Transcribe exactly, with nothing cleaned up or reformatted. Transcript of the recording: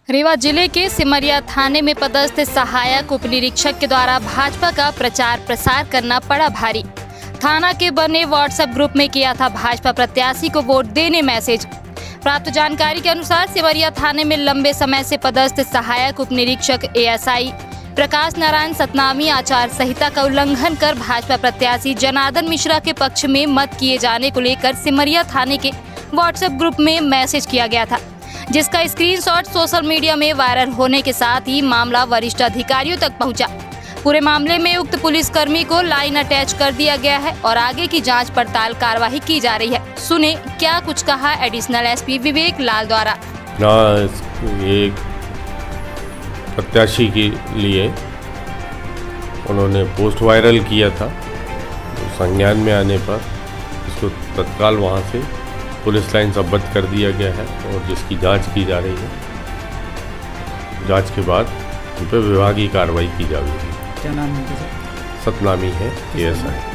रीवा जिले के सिमरिया थाने में पदस्थ सहायक उप निरीक्षक के द्वारा भाजपा का प्रचार प्रसार करना पड़ा भारी। थाना के बने व्हाट्सएप ग्रुप में किया था भाजपा प्रत्याशी को वोट देने मैसेज। प्राप्त जानकारी के अनुसार सिमरिया थाने में लंबे समय से पदस्थ सहायक उप निरीक्षक एएसआई प्रकाश नारायण सतनामी आचार संहिता का उल्लंघन कर भाजपा प्रत्याशी जनार्दन मिश्रा के पक्ष में मत किए जाने को लेकर सिमरिया थाने के व्हाट्सएप ग्रुप में मैसेज किया गया था, जिसका स्क्रीनशॉट सोशल मीडिया में वायरल होने के साथ ही मामला वरिष्ठ अधिकारियों तक पहुंचा। पूरे मामले में उक्त पुलिसकर्मी को लाइन अटैच कर दिया गया है और आगे की जांच पड़ताल कार्रवाई की जा रही है। सुने क्या कुछ कहा एडिशनल एसपी विवेक लाल द्वारा। एक प्रत्याशी के लिए उन्होंने पोस्ट वायरल किया था, तो संज्ञान में आने पर इसको तत्काल वहां से पुलिस लाइन से अवगत कर दिया गया है और जिसकी जांच की जा रही है। जांच के बाद उन पर विभागीय कार्रवाई की जाएगी। क्या नाम है? सतनामी है एएसआई।